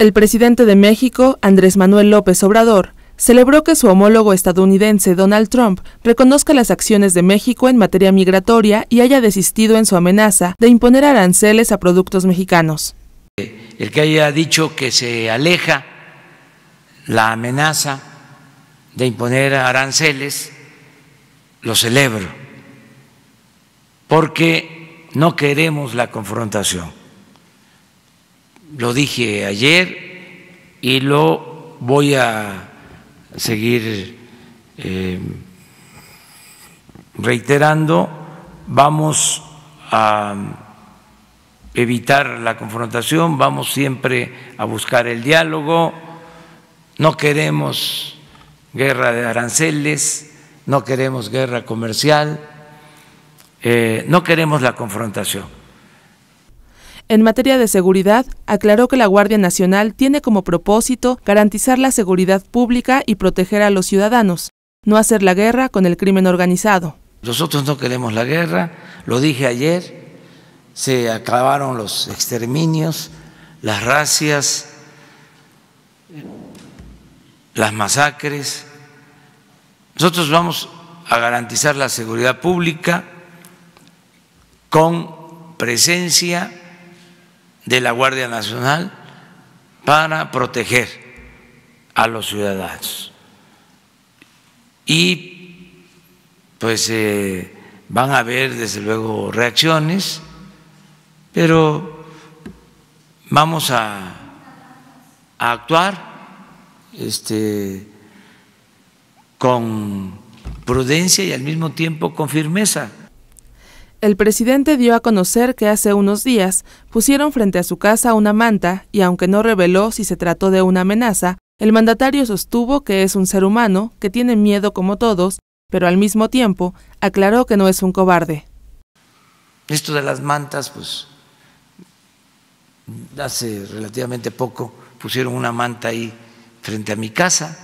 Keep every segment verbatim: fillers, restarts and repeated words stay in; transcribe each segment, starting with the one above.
El presidente de México, Andrés Manuel López Obrador, celebró que su homólogo estadounidense Donald Trump reconozca las acciones de México en materia migratoria y haya desistido en su amenaza de imponer aranceles a productos mexicanos. El que haya dicho que se aleja la amenaza de imponer aranceles, lo celebro, porque no queremos la confrontación. Lo dije ayer y lo voy a seguir eh, reiterando. Vamos a evitar la confrontación, vamos siempre a buscar el diálogo. No queremos guerra de aranceles, no queremos guerra comercial, eh, no queremos la confrontación. En materia de seguridad, aclaró que la Guardia Nacional tiene como propósito garantizar la seguridad pública y proteger a los ciudadanos, no hacer la guerra con el crimen organizado. Nosotros no queremos la guerra, lo dije ayer, se acabaron los exterminios, las racias, las masacres. Nosotros vamos a garantizar la seguridad pública con presencia de la Guardia Nacional para proteger a los ciudadanos. Y pues eh, van a haber desde luego reacciones, pero vamos a, a actuar este, con prudencia y al mismo tiempo con firmeza. El presidente dio a conocer que hace unos días pusieron frente a su casa una manta y aunque no reveló si se trató de una amenaza, el mandatario sostuvo que es un ser humano que tiene miedo como todos, pero al mismo tiempo aclaró que no es un cobarde. Esto de las mantas, pues hace relativamente poco pusieron una manta ahí frente a mi casa.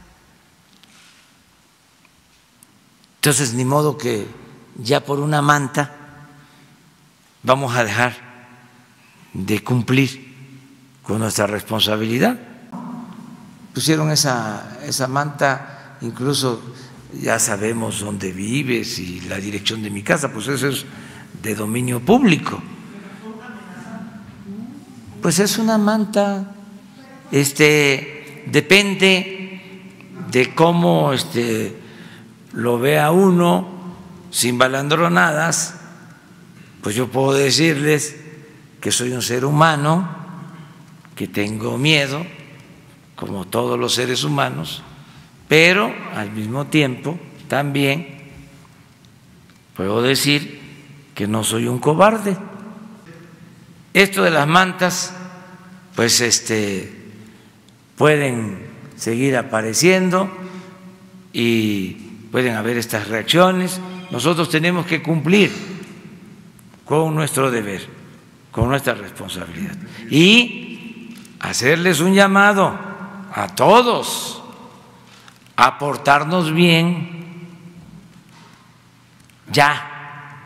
Entonces, ni modo que ya por una manta vamos a dejar de cumplir con nuestra responsabilidad. Pusieron esa, esa manta, incluso ya sabemos dónde vives y la dirección de mi casa, pues eso es de dominio público. Pues es una manta, este, depende de cómo este, lo vea uno, sin balandronadas. Pues yo puedo decirles que soy un ser humano, que tengo miedo, como todos los seres humanos, pero al mismo tiempo también puedo decir que no soy un cobarde. Esto de las mantas, pues este, pueden seguir apareciendo y pueden haber estas reacciones. Nosotros tenemos que cumplir con nuestro deber, con nuestra responsabilidad y hacerles un llamado a todos a portarnos bien ya.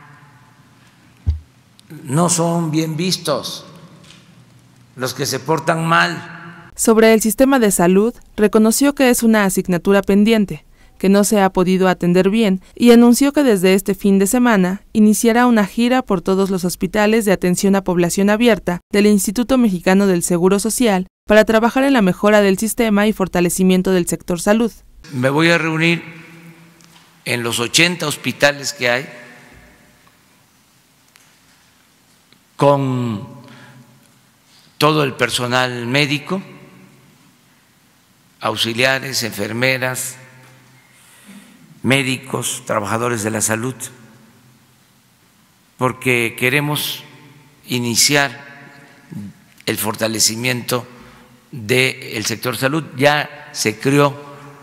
No son bien vistos los que se portan mal. Sobre el sistema de salud, reconoció que es una asignatura pendiente, que no se ha podido atender bien, y anunció que desde este fin de semana iniciará una gira por todos los hospitales de atención a población abierta del Instituto Mexicano del Seguro Social para trabajar en la mejora del sistema y fortalecimiento del sector salud. Me voy a reunir en los ochenta hospitales que hay con todo el personal médico, auxiliares, enfermeras, médicos, trabajadores de la salud, porque queremos iniciar el fortalecimiento del sector salud. Ya se creó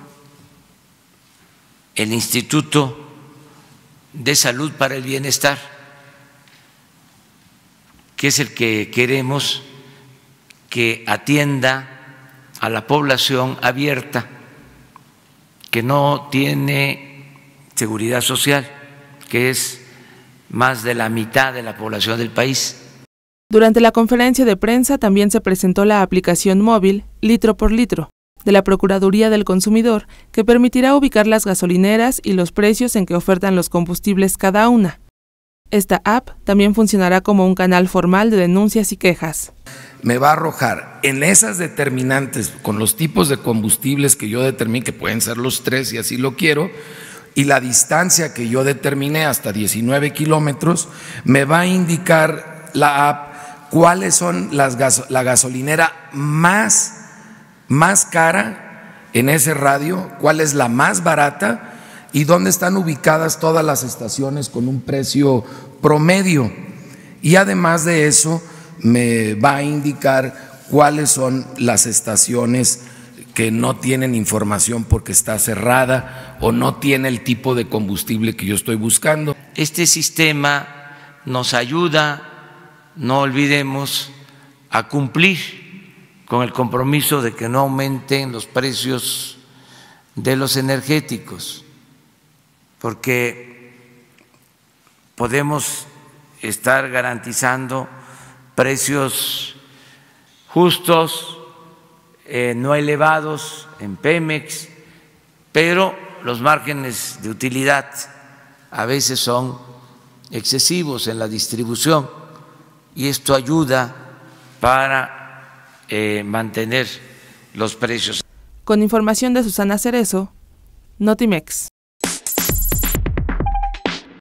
el Instituto de Salud para el Bienestar, que es el que queremos que atienda a la población abierta, que no tiene seguridad social, que es más de la mitad de la población del país. Durante la conferencia de prensa también se presentó la aplicación móvil Litro por Litro de la Procuraduría del Consumidor, que permitirá ubicar las gasolineras y los precios en que ofertan los combustibles cada una. Esta app también funcionará como un canal formal de denuncias y quejas. Me va a arrojar en esas determinantes, con los tipos de combustibles que yo determiné, que pueden ser los tres si así lo quiero, y la distancia que yo determiné hasta diecinueve kilómetros, me va a indicar la app cuáles son las gas, la gasolinera más, más cara en ese radio, cuál es la más barata y dónde están ubicadas todas las estaciones con un precio promedio. Y además de eso, me va a indicar cuáles son las estaciones que no tienen información porque está cerrada o no tiene el tipo de combustible que yo estoy buscando. Este sistema nos ayuda, no olvidemos, a cumplir con el compromiso de que no aumenten los precios de los energéticos, porque podemos estar garantizando precios justos, eh, no elevados en Pemex, pero los márgenes de utilidad a veces son excesivos en la distribución y esto ayuda para eh, mantener los precios. Con información de Susana Cerezo, Notimex.